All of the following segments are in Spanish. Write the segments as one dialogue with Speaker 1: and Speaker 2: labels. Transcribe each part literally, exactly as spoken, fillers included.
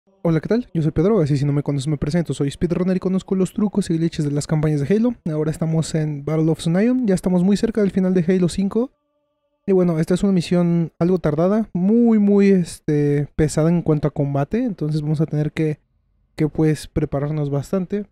Speaker 1: Hola, ¿qué tal? Yo soy Pedro, así si no me conoces me presento, soy speedrunner y conozco los trucos y glitches de las campañas de Halo. Ahora estamos en Battle of Zion, ya estamos muy cerca del final de Halo cinco. Y bueno, esta es una misión algo tardada, muy muy este, pesada en cuanto a combate, entonces vamos a tener que, que pues prepararnos bastante.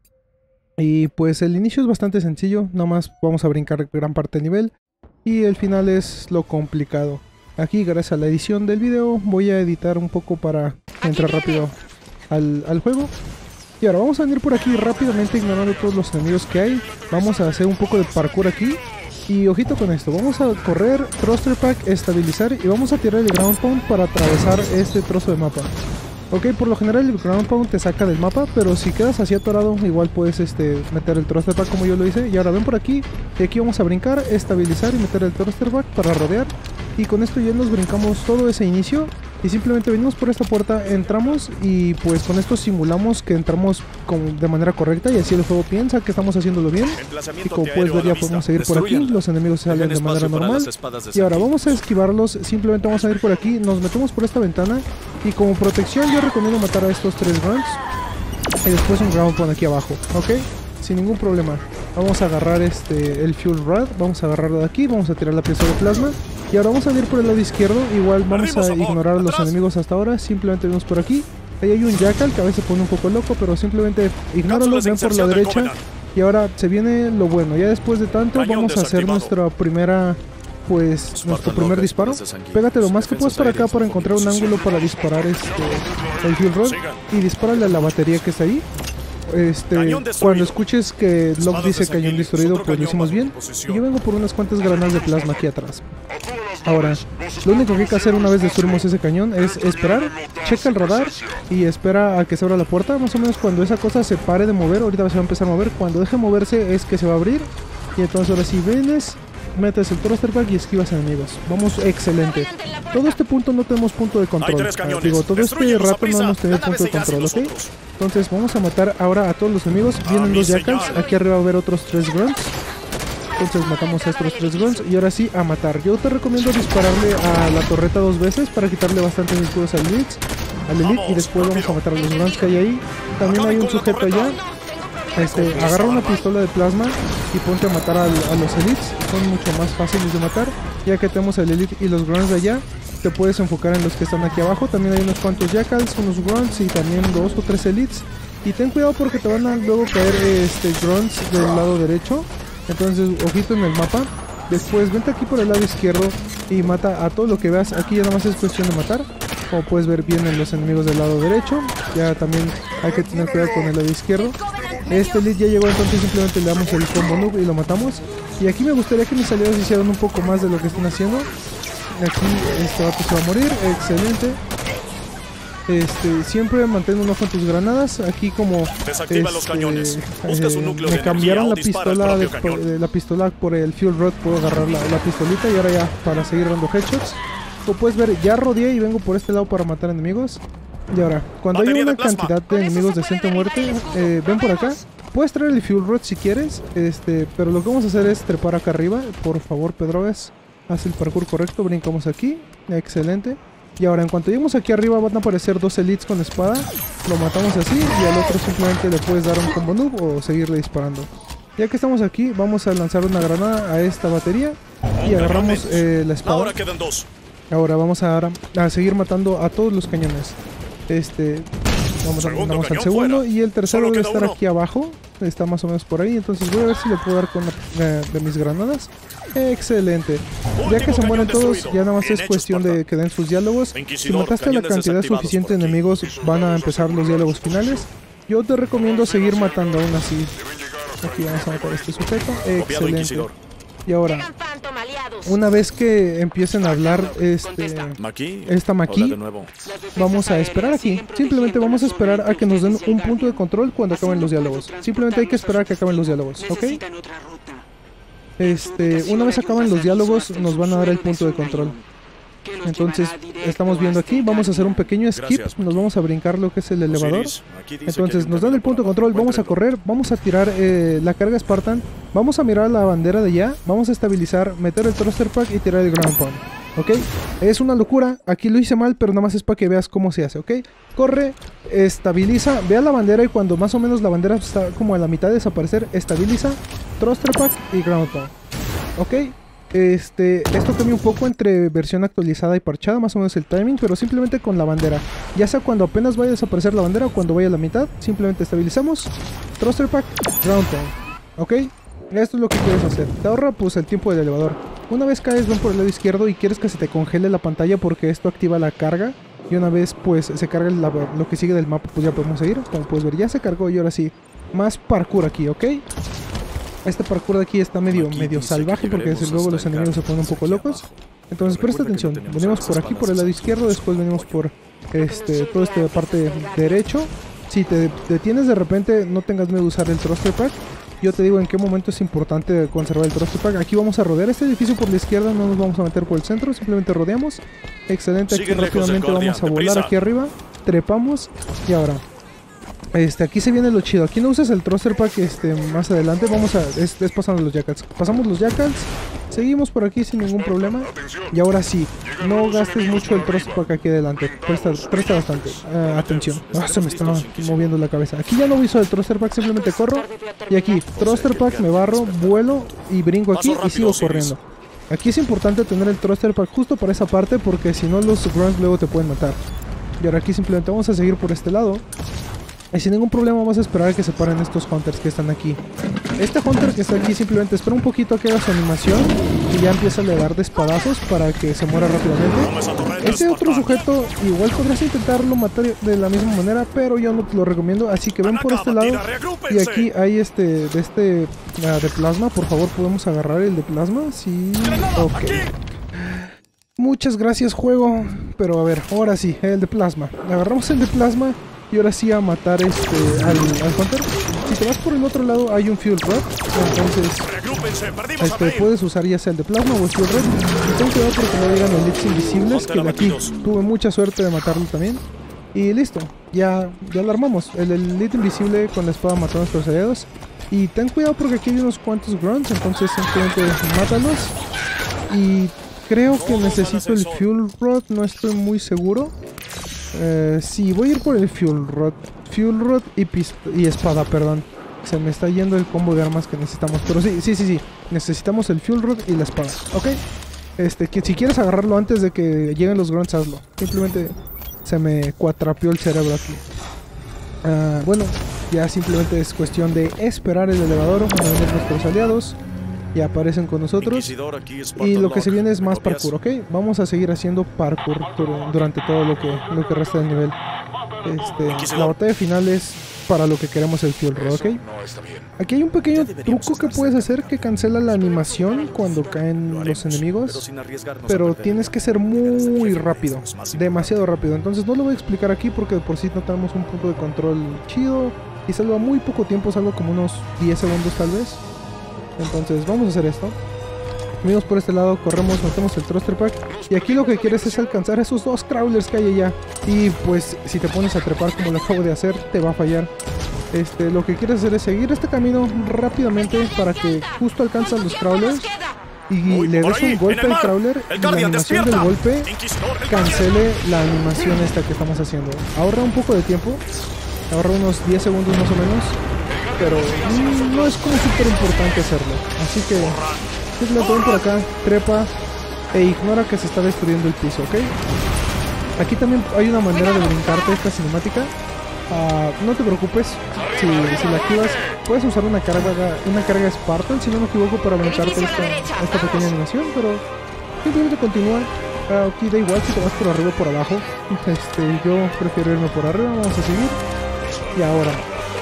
Speaker 1: Y pues el inicio es bastante sencillo, nada más vamos a brincar gran parte del nivel y el final es lo complicado. Aquí gracias a la edición del video voy a editar un poco para entrar rápido Al, al juego. Y ahora vamos a venir por aquí rápidamente ignorando todos los enemigos que hay. Vamos a hacer un poco de parkour aquí. Y ojito con esto, vamos a correr, thruster pack, estabilizar y vamos a tirar el ground pound para atravesar este trozo de mapa. Ok, por lo general el ground pound te saca del mapa, pero si quedas así atorado igual puedes este, meter el thruster pack como yo lo hice. Y ahora ven por aquí, y aquí vamos a brincar, estabilizar y meter el thruster pack para rodear. Y con esto ya nos brincamos todo ese inicio y simplemente venimos por esta puerta, entramos y pues con esto simulamos que entramos con, de manera correcta y así el juego piensa que estamos haciéndolo bien. Y como puedes ver ya podemos seguir por aquí, los enemigos salen de manera normal. Y ahora vamos a esquivarlos, simplemente vamos a ir por aquí, nos metemos por esta ventana y como protección yo recomiendo matar a estos tres grunts y después un ground pound aquí abajo, ¿ok? Sin ningún problema. Vamos a agarrar este el fuel rod, vamos a agarrarlo de aquí, vamos a tirar la pieza de plasma. Y ahora vamos a ir por el lado izquierdo, igual vamos a ignorar a los enemigos hasta ahora, simplemente vemos por aquí. Ahí hay un jackal que a veces pone un poco loco, pero simplemente ignóralo, ven por la derecha. Y ahora se viene lo bueno, ya después de tanto vamos a hacer nuestra primera, pues, nuestro primer disparo. Pégate lo más que puedas para acá para encontrar un ángulo para disparar este el fuel rod y dispárale a la batería que está ahí. Este, cuando escuches que Locke dice cañón destruido, pues lo hicimos bien. Y yo vengo por unas cuantas granadas de plasma aquí atrás. Ahora, lo único que hay que hacer una vez destruimos ese cañón es esperar, checa el radar y espera a que se abra la puerta. Más o menos cuando esa cosa se pare de mover, ahorita se va a empezar a mover. Cuando deje moverse es que se va a abrir. Y entonces ahora si vienes, metes el thruster pack y esquivas enemigos. Vamos, excelente. Todo este punto no tenemos punto de control. Ah, digo, todo este rato no hemos tenido punto de control, ¿ok? Entonces vamos a matar ahora a todos los enemigos. Vienen dos jackals. Aquí arriba va a haber otros tres grunts. Entonces matamos a estos tres grunts. Y ahora sí, a matar. Yo te recomiendo dispararle a la torreta dos veces para quitarle bastantes escudos al elite. Al elite y después vamos a matar a los grunts que hay ahí. También hay un sujeto allá. Este, agarra una pistola de plasma y ponte a matar a, a los elites. Son mucho más fáciles de matar. Ya que tenemos el elite y los grunts de allá, te puedes enfocar en los que están aquí abajo. También hay unos cuantos jackals, unos grunts y también dos o tres elites. Y ten cuidado porque te van a luego caer este, grunts del lado derecho. Entonces ojito en el mapa. Después vente aquí por el lado izquierdo y mata a todo lo que veas. Aquí ya nada más es cuestión de matar. Como puedes ver, vienen los enemigos del lado derecho. Ya también hay que tener cuidado con el lado izquierdo. Este elite ya llegó, entonces simplemente le damos el combo noob y lo matamos. Y aquí me gustaría que mis aliados hicieran un poco más de lo que están haciendo. Aquí este vato se va a morir, excelente. Este, siempre mantén un ojo en tus granadas. Aquí como este,
Speaker 2: los cañones. Buscas un núcleo
Speaker 1: me
Speaker 2: de
Speaker 1: cambiaron la
Speaker 2: energía o
Speaker 1: pistola de,
Speaker 2: dispara el propio
Speaker 1: de, la pistola por el fuel rod, puedo agarrar la, la pistolita y ahora ya para seguir dando headshots. Como puedes ver, ya rodeé y vengo por este lado para matar enemigos. Y ahora, cuando hay una cantidad de enemigos de decente muerte, eh, ven por acá. Puedes traer el fuel rod si quieres, este, pero lo que vamos a hacer es trepar acá arriba. Por favor, Pedroves, haz el parkour correcto, brincamos aquí, excelente. Y ahora, en cuanto lleguemos aquí arriba van a aparecer dos elites con espada. Lo matamos así y al otro simplemente le puedes dar un combo noob o seguirle disparando. Ya que estamos aquí, vamos a lanzar una granada a esta batería y agarramos eh, la espada.
Speaker 2: Ahora quedan dos.
Speaker 1: Ahora vamos a, a seguir matando a todos los cañones. Este, vamos, a, vamos al segundo fuera. Y el tercero Solo debe estar uno. Aquí abajo. Está más o menos por ahí. Entonces voy a ver si le puedo dar con la, de, de mis granadas. Excelente. Último ya que se mueren todos, destruido. Ya nada más Bien es cuestión hecho, de que den sus diálogos. Si mataste la cantidad suficiente de enemigos, van a empezar los diálogos finales. Yo te recomiendo seguir matando aún así. Aquí vamos a matar a este sujeto. Excelente. Y ahora, una vez que empiecen a hablar este, esta Maki, vamos a esperar aquí. Simplemente vamos a esperar a que nos den un punto de control cuando acaben los diálogos. Simplemente hay que esperar a que acaben los diálogos, ¿ok? Este, una vez acaban los diálogos, nos van a dar el punto de control. Entonces, estamos viendo aquí, vamos a hacer un pequeño skip, nos vamos a brincar lo que es el elevador. Entonces, nos dan el punto de control, vamos a correr, vamos a tirar eh, la carga Spartan, vamos a mirar la bandera de allá, vamos a estabilizar, meter el thruster pack y tirar el ground pound. ¿ok? Es una locura, aquí lo hice mal, pero nada más es para que veas cómo se hace, ¿ok? Corre, estabiliza, vea la bandera y cuando más o menos la bandera está como a la mitad de desaparecer, estabiliza, Thruster Pack y Ground Pound, ¿ok? Este, esto cambia un poco entre versión actualizada y parchada, más o menos el timing, pero simplemente con la bandera. Ya sea cuando apenas vaya a desaparecer la bandera o cuando vaya a la mitad, simplemente estabilizamos, Thruster Pack, Ground Pound, ¿ok? Esto es lo que quieres hacer. Te ahorra pues el tiempo del elevador. Una vez caes, ven por el lado izquierdo y quieres que se te congele la pantalla porque esto activa la carga. Y una vez pues se carga la, lo que sigue del mapa, pues ya podemos seguir. Como puedes ver, ya se cargó y ahora sí. Más parkour aquí, ¿ok? Este parkour de aquí está medio, medio salvaje porque desde luego los enemigos se ponen un poco locos. Entonces presta atención. Venimos por aquí, por el lado izquierdo. Después venimos por este, toda esta parte derecho. Si te detienes de repente, no tengas miedo de usar el Thruster Pack. Yo te digo en qué momento es importante conservar el Thruster Pack. Aquí vamos a rodear este edificio por la izquierda, no nos vamos a meter por el centro, simplemente rodeamos. Excelente, aquí rápidamente vamos a volar aquí arriba, trepamos y ahora. Este, aquí se viene lo chido. Aquí no usas el Thruster Pack este, más adelante. Vamos a... Es, es pasando los jackals. Pasamos los jackals. Seguimos por aquí sin ningún problema. Y ahora sí, no gastes mucho el Thruster Pack aquí adelante. Presta, presta bastante uh, atención. Ah, se me está moviendo la cabeza. Aquí ya no uso el Thruster Pack, simplemente corro. Y aquí, Thruster Pack, me barro, vuelo y brinco aquí y sigo corriendo. Aquí es importante tener el Thruster Pack justo para esa parte porque si no los grunts luego te pueden matar. Y ahora aquí simplemente vamos a seguir por este lado. Y sin ningún problema vamos a esperar a que se paren estos hunters que están aquí. Este hunter que está aquí simplemente espera un poquito a que haga su animación y ya empieza a le dar de espadazos para que se muera rápidamente. Este otro sujeto igual podrías intentarlo matar de la misma manera, pero yo no te lo recomiendo, así que ven por este lado. Y aquí hay este de este uh, de plasma, por favor podemos agarrar el de plasma. Sí, ok. Muchas gracias juego, pero a ver, ahora sí, el de plasma. Agarramos el de plasma. Y ahora sí a matar este al, al hunter. Si te vas por el otro lado hay un fuel rod. Entonces este, puedes usar ya sea el de plasma o el fuel rod. Y ten cuidado porque no llegan los elites invisibles. Que de aquí tuve mucha suerte de matarlo también. Y listo, ya, ya lo armamos. El elite invisible con la espada mató a nuestros aliados. Y ten cuidado porque aquí hay unos cuantos grunts. Entonces simplemente mátalos. Y creo que necesito el fuel rod. No estoy muy seguro. Eh, sí, voy a ir por el Fuel Rod. Fuel Rod y, y espada, perdón. Se me está yendo el combo de armas que necesitamos. Pero sí, sí, sí, sí. Necesitamos el Fuel Rod y la espada. Ok. Este, que si quieres agarrarlo antes de que lleguen los grunts, hazlo. Simplemente se me cuatrapeó el cerebro aquí. Uh, bueno, ya simplemente es cuestión de esperar el elevador. Van a venir nuestros aliados. Y aparecen con nosotros. Y lo que se viene es más parkour, ¿ok? Vamos a seguir haciendo parkour durante todo lo que, lo que resta del nivel. Este, la batalla final es para lo que queremos el fuel rod, ¿ok? Aquí hay un pequeño truco que puedes hacer que cancela la animación cuando caen los enemigos. Pero tienes que ser muy rápido, demasiado rápido. Entonces no lo voy a explicar aquí porque de por sí no tenemos un punto de control chido. Y salva muy poco tiempo, salvo como unos diez segundos tal vez. Entonces vamos a hacer esto. Venimos por este lado, corremos, metemos el Thruster Pack. Y aquí lo que quieres es alcanzar esos dos crawlers que hay allá. Y pues si te pones a trepar como lo acabo de hacer, te va a fallar. Este, lo que quieres hacer es seguir este camino rápidamente para que justo alcanzas los crawlers. Y le des un golpe al crawler y la animación del golpe cancele la animación esta que estamos haciendo. Ahorra un poco de tiempo. Ahorra unos diez segundos más o menos. Pero no es como súper importante hacerlo. Así que simplemente ven por acá, trepa e ignora que se está destruyendo el piso, ¿ok? Aquí también hay una manera de brincarte esta cinemática. Uh, no te preocupes, si, si la activas puedes usar una carga una carga Spartan, si no me equivoco, para brincarte esta, esta pequeña animación, pero simplemente continúa. Uh, aquí da igual si te vas por arriba o por abajo. Este, yo prefiero irme por arriba, vamos a seguir. Y ahora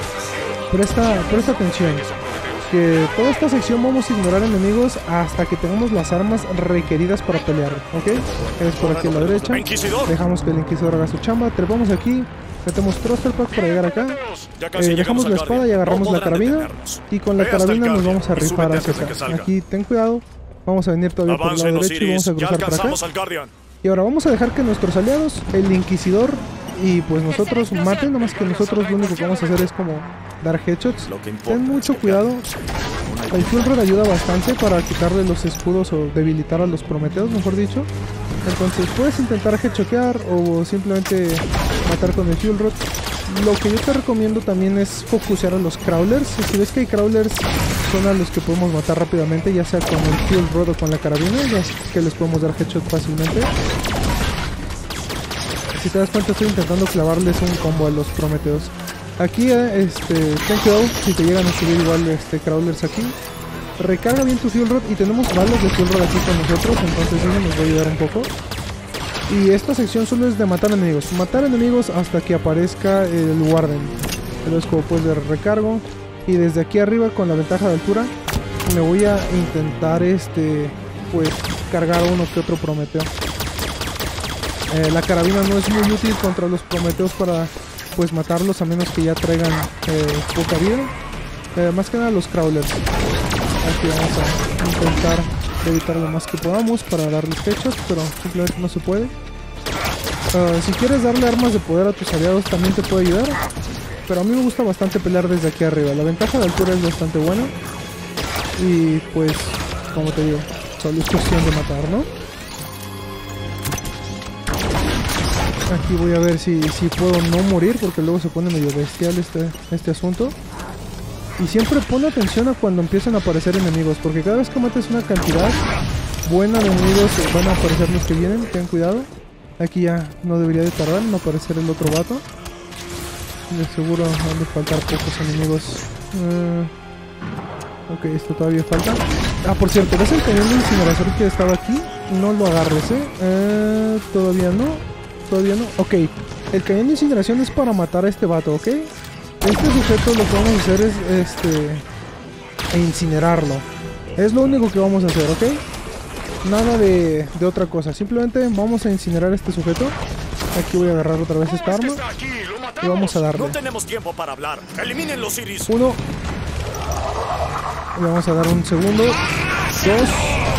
Speaker 1: Presta, presta atención, que toda esta sección vamos a ignorar enemigos hasta que tengamos las armas requeridas para pelear, ¿ok? Es por aquí a la derecha, dejamos que el Inquisidor haga su chamba, trepamos aquí, metemos Thruster Pack para llegar acá, eh, dejamos la espada y agarramos la carabina, y con la carabina nos vamos a rifar hacia acá. Aquí ten cuidado, vamos a venir todavía por el lado derecho y vamos a cruzar para acá. Y ahora vamos a dejar que nuestros aliados, el Inquisidor y pues nosotros maten, nomás que nosotros lo único que vamos a hacer es como dar headshots. Ten mucho cuidado. El Fuel Rod ayuda bastante para quitarle los escudos o debilitar a los Prometeos, mejor dicho. Entonces puedes intentar headshotear o simplemente matar con el Fuel Rod. Lo que yo te recomiendo también es focusear a los crawlers. Si ves que hay crawlers, son a los que podemos matar rápidamente, ya sea con el Fuel Rod o con la carabina, ya que les podemos dar headshot fácilmente. Si te das cuenta, estoy intentando clavarles un combo a los Prometheos. Aquí, eh, este, ten cuidado si te llegan a subir igual este, crawlers aquí. Recarga bien tu Fuel Rod y tenemos balas de Fuel Rod aquí con nosotros, entonces eso nos va a ayudar un poco. Y esta sección solo es de matar enemigos. Matar enemigos hasta que aparezca el Warden. Entonces, como puedes ver, recargo. Y desde aquí arriba, con la ventaja de altura, me voy a intentar, este, pues, cargar uno que otro Prometeo. Eh, la carabina no es muy útil contra los Prometeos para, pues, matarlos, a menos que ya traigan eh, poca vida. Eh, más que nada los Crawlers. Aquí vamos a intentar evitar lo más que podamos para darles hechos, pero simplemente no se puede. Uh, si quieres darle armas de poder a tus aliados también te puede ayudar, pero a mí me gusta bastante pelear desde aquí arriba. La ventaja de altura es bastante buena y pues, como te digo, solo es cuestión de matar, ¿no? Aquí voy a ver si, si puedo no morir, porque luego se pone medio bestial este, este asunto. Y siempre pon atención a cuando empiezan a aparecer enemigos, porque cada vez que mates una cantidad buena de enemigos van a aparecer los que vienen, ten cuidado. Aquí ya no debería de tardar en aparecer el otro vato. De seguro han de faltar pocos enemigos. Uh, ok, esto todavía falta. Ah, por cierto, ¿ves el cañón de incineración que estaba aquí? No lo agarres, ¿eh? Uh, todavía no, todavía no. Ok, el cañón de incineración es para matar a este vato, ¿ok? Este sujeto lo que vamos a hacer es este incinerarlo. Es lo único que vamos a hacer, ¿ok? Nada de, de otra cosa. Simplemente vamos a incinerar a este sujeto. Aquí voy a agarrar otra vez esta arma y vamos a darle.
Speaker 2: No tenemos tiempo para hablar. Eliminen los Iris.
Speaker 1: Uno. Le vamos a dar un segundo. Dos.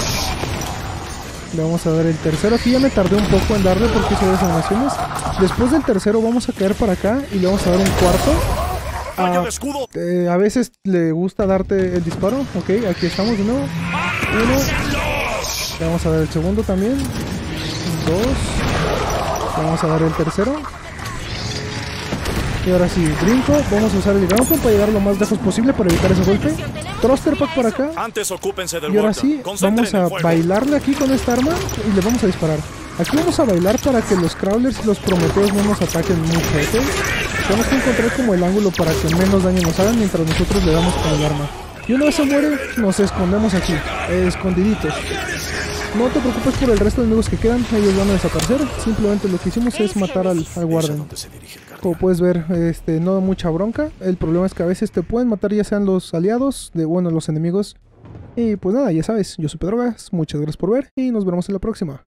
Speaker 1: Le vamos a dar el tercero. Aquí ya me tardé un poco en darle porque hice dos animaciones. Después del tercero vamos a caer para acá y le vamos a dar un cuarto. Ah, eh, a veces le gusta darte el disparo. Ok, aquí estamos de nuevo. Uno. Le vamos a dar el segundo también. Dos. Le vamos a dar el tercero. Y ahora sí, brinco. Vamos a usar el ground para llegar lo más lejos posible para evitar ese golpe. Thruster pack para acá.
Speaker 2: Antes ocúpense del
Speaker 1: y ahora sí, vamos a bailarle aquí con esta arma y le vamos a disparar. Aquí vamos a bailar para que los Crawlers y los Prometheos no nos ataquen mucho, ¿ok? Tenemos que encontrar como el ángulo para que menos daño nos hagan mientras nosotros le damos con el arma. Y una vez se muere, nos escondemos aquí, eh, escondiditos. No te preocupes por el resto de enemigos que quedan, ellos van a desaparecer. Simplemente lo que hicimos es matar al, al Warden. Como puedes ver, este, no da mucha bronca. El problema es que a veces te pueden matar ya sean los aliados, de bueno, los enemigos. Y pues nada, ya sabes, yo soy Pedro Gas, muchas gracias por ver y nos vemos en la próxima.